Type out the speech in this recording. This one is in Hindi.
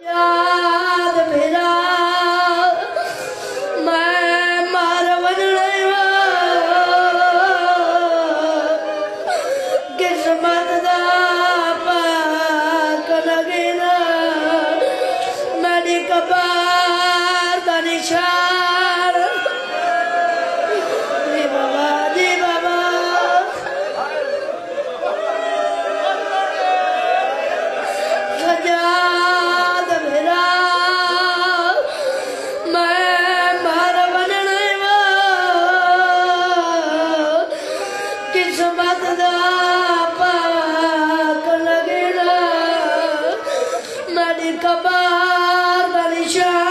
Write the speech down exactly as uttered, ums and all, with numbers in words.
याद मेरा मैं मार बनने किस्मत दा पाक लगे ना मेरी कबार दा निशान जी बाबा जी बाबा सजाद मेरा मैं मार बनने किस्मत दा पाक लगे ना मेरी कबार दा निशान